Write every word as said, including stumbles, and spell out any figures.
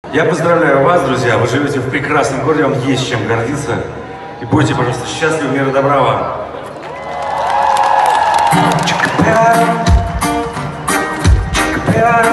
Я поздравляю вас, друзья. Вы живете в прекрасном городе, вам есть чем гордиться. И будьте, пожалуйста, счастливы, мира, добра вам. Чика-пиара, чика-пиара.